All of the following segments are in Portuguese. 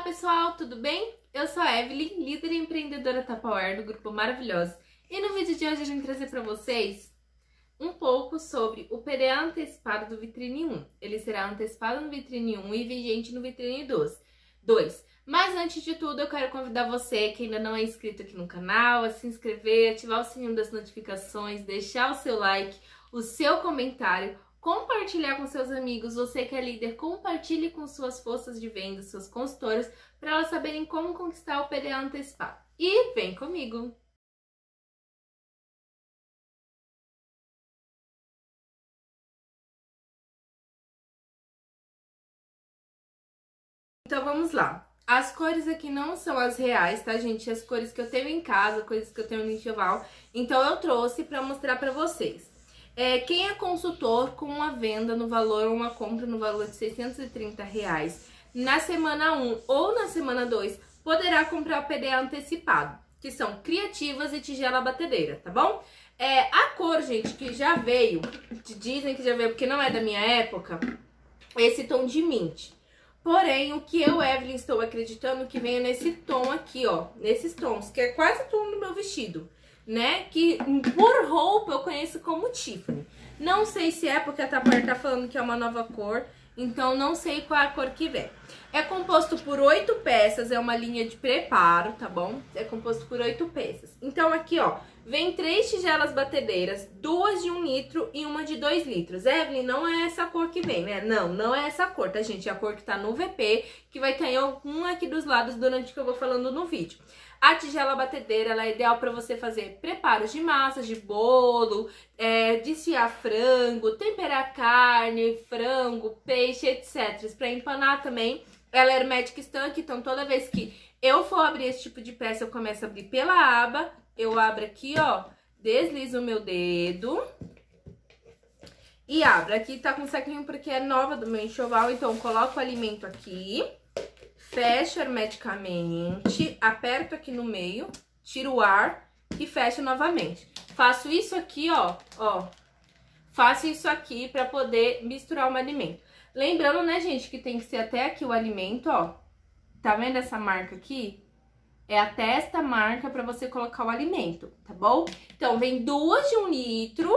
pessoal, tudo bem? Eu sou a Evelyn, líder e empreendedora Tupperware do Grupo Maravilhosa. E no vídeo de hoje a gente trazer para vocês um pouco sobre o PDA antecipado do Vitrine 1. Ele será antecipado no Vitrine 1 e vigente no Vitrine 2. Mas antes de tudo, eu quero convidar você que ainda não é inscrito aqui no canal a se inscrever, ativar o sininho das notificações, deixar o seu like, o seu comentário, compartilhar com seus amigos. Você que é líder, compartilhe com suas forças de venda, suas consultoras, para elas saberem como conquistar o PDA antecipado. E vem comigo! Então vamos lá. As cores aqui não são as reais, tá, gente? As cores que eu tenho em casa, coisas que eu tenho no enxoval. Então eu trouxe para mostrar para vocês. Quem é consultor com uma venda no valor, uma compra no valor de R$630 na semana 1 ou na semana 2, poderá comprar o PDA antecipado, que são criativas e tigela batedeira, tá bom? A cor, gente, que já veio, dizem que já veio porque não é da minha época, esse tom de mint. Porém, o que eu, Evelyn, estou acreditando que venha nesse tom aqui, ó, nesses tons, que é quase o tom do meu vestido, né? Que por roupa eu conheço como Tiffany. Não sei se é porque a Tupperware tá falando que é uma nova cor, então não sei qual é a cor que vem. É composto por 8 peças, é uma linha de preparo, tá bom? É composto por 8 peças. Então aqui, ó, vem 3 tigelas batedeiras, 2 de 1 litro e uma de 2 litros. Evelyn, não é essa cor que vem, né? Não é essa cor, tá, gente? É a cor que tá no VP, que vai estar em algum aqui dos lados durante o que eu vou falando no vídeo. A tigela batedeira, ela é ideal para você fazer preparos de massas, de bolo, desfiar frango, temperar carne, frango, peixe, etc. Para empanar também. Ela é hermética estanque, então toda vez que eu for abrir esse tipo de peça, eu começo a abrir pela aba. Eu abro aqui, ó, deslizo o meu dedo e abro. Aqui tá com saquinho porque é nova do meu enxoval, então eu coloco o alimento aqui. Fecho hermeticamente, aperto aqui no meio, tiro o ar e fecho novamente. Faço isso aqui, ó. Faço isso aqui pra poder misturar o alimento. Lembrando, né, gente, que tem que ser até aqui o alimento, ó. Tá vendo essa marca aqui? É até esta marca pra você colocar o alimento, tá bom? Então, vem 2 de 1 litro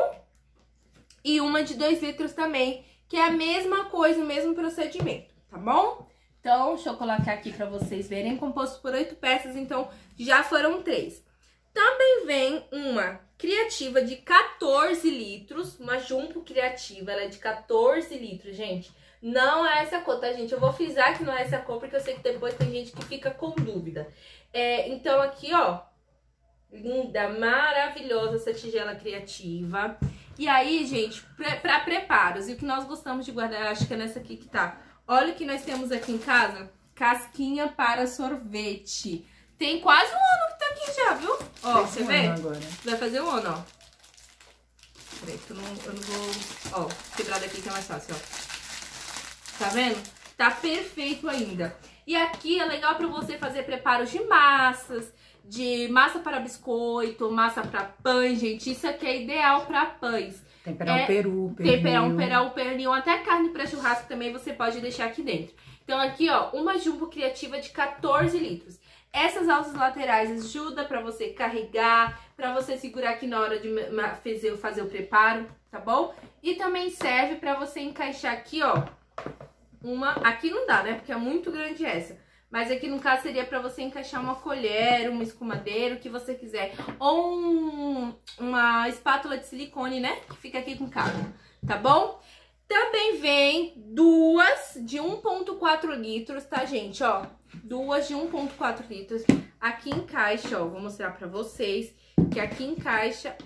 e uma de 2 litros também, que é a mesma coisa, o mesmo procedimento, tá bom? Então, deixa eu colocar aqui pra vocês verem, composto por 8 peças, então já foram 3. Também vem uma criativa de 14 litros, uma Jumbo criativa, ela é de 14 litros, gente. Não é essa cor, tá, gente? Eu vou frisar que não é essa cor, porque eu sei que depois tem gente que fica com dúvida. Então, aqui, ó, linda, maravilhosa essa tigela criativa. E aí, gente, pra preparos, e o que nós gostamos de guardar, acho que é nessa aqui que tá. Olha o que nós temos aqui em casa, casquinha para sorvete. Tem quase um ano que tá aqui já, viu? Ó, você vê? Agora. Vai fazer um ano, ó. Peraí, que eu não vou... Ó, quebrar daqui que é mais fácil, ó. Tá vendo? Tá perfeito ainda. E aqui é legal pra você fazer preparos de massas, de massa para biscoito, massa para pães, gente. Isso aqui é ideal pra pães. Temperar um peru, Temperar um pernil, até carne para churrasco também você pode deixar aqui dentro. Então aqui, ó, uma Jumbo criativa de 14 litros. Essas alças laterais ajudam para você carregar, para você segurar aqui na hora de fazer o preparo, tá bom? E também serve para você encaixar aqui, ó, aqui não dá, né, porque é muito grande essa. Mas aqui no caso seria para você encaixar uma colher, uma escumadeira, o que você quiser. Ou uma espátula de silicone, né? Que fica aqui com cabo, tá bom? Também vem 2 de 1,4 litros, tá, gente? Ó, 2 de 1,4 litros. Aqui encaixa, ó, vou mostrar pra vocês que aqui encaixa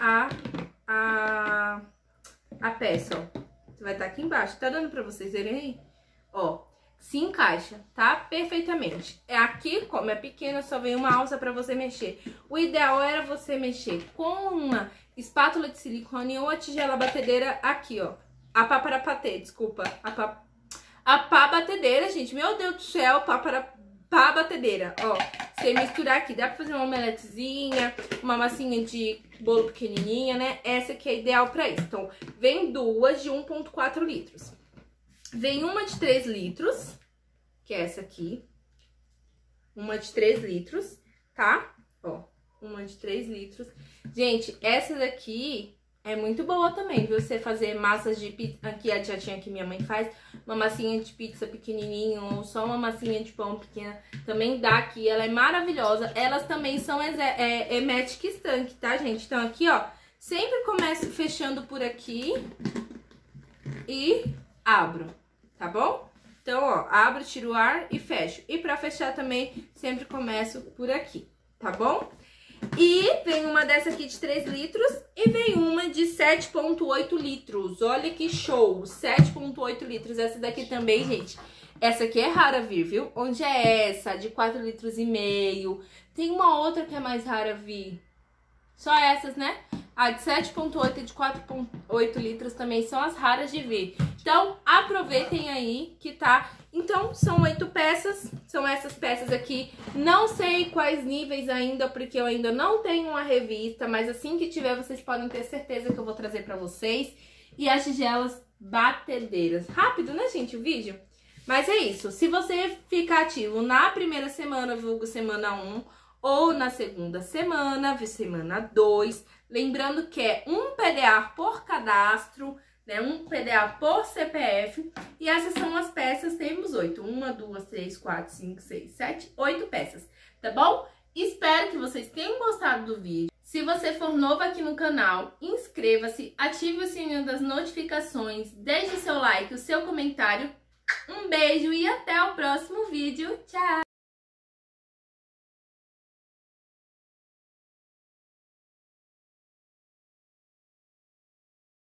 a peça, ó. Vai estar aqui embaixo. Tá dando pra vocês verem aí? Ó. Se encaixa, tá? Perfeitamente. Aqui, como é pequena, só vem uma alça pra você mexer. O ideal era você mexer com uma espátula de silicone ou a tigela batedeira aqui, ó. A pá para patê, desculpa. A pá batedeira, gente. Meu Deus do céu, pá batedeira, ó. Você misturar aqui, dá pra fazer uma omeletezinha, uma massinha de bolo pequenininha, né? Essa aqui é ideal pra isso. Então, vem 2 de 1,4 litros. Vem uma de 3 litros, que é essa aqui. uma de 3 litros, tá? Ó, uma de 3 litros. Gente, essa daqui é muito boa também, viu? Você fazer massas de pizza, aqui a jatinha que minha mãe faz, uma massinha de pizza pequenininho, ou só uma massinha de pão pequena, também dá aqui, ela é maravilhosa. Elas também são hermética estanque, tá, gente? Então aqui, ó, sempre começo fechando por aqui e abro, tá bom? Então, ó, abro, tiro o ar e fecho. E pra fechar também, sempre começo por aqui, tá bom? E vem uma dessa aqui de 3 litros e vem uma de 7,8 litros. Olha que show! 7,8 litros. Essa daqui também, gente. Essa aqui é rara vir, viu? Onde é essa? De 4 litros e meio. Tem uma outra que é mais rara vir. Só essas, né? A de 7,8 e de 4,8 litros também são as raras de vir. Então, aproveitem aí que tá... Então, são 8 peças, são essas peças aqui. Não sei quais níveis ainda, porque eu ainda não tenho uma revista, mas assim que tiver, vocês podem ter certeza que eu vou trazer pra vocês. E as tigelas batedeiras. Rápido, né, gente, o vídeo? Mas é isso. Se você ficar ativo na primeira semana, vulgo semana 1, ou na segunda semana 2, lembrando que é um PDA por cadastro, né, um PDA por CPF, e essas são as peças, temos 8, 1, 2, 3, 4, 5, 6, 7, 8 peças, tá bom? Espero que vocês tenham gostado do vídeo. Se você for novo aqui no canal, inscreva-se, ative o sininho das notificações, deixe seu like, o seu comentário. Um beijo e até o próximo vídeo. Tchau!